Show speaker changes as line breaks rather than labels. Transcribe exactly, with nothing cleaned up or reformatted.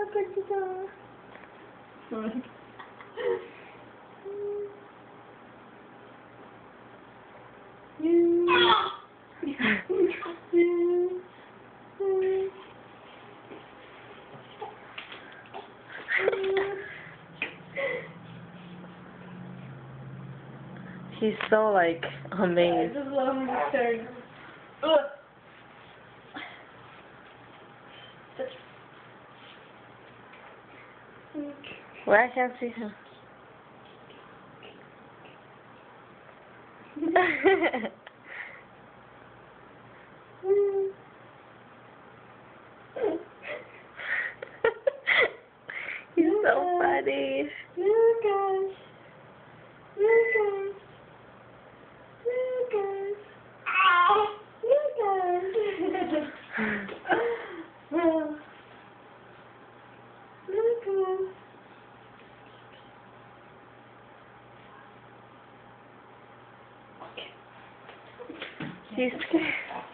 He's so, like, amazed.
I just love him turn.
Where I can't see him. He's so funny.
Lucas. Lucas. Lucas. Lucas. Lucas.
He's scared.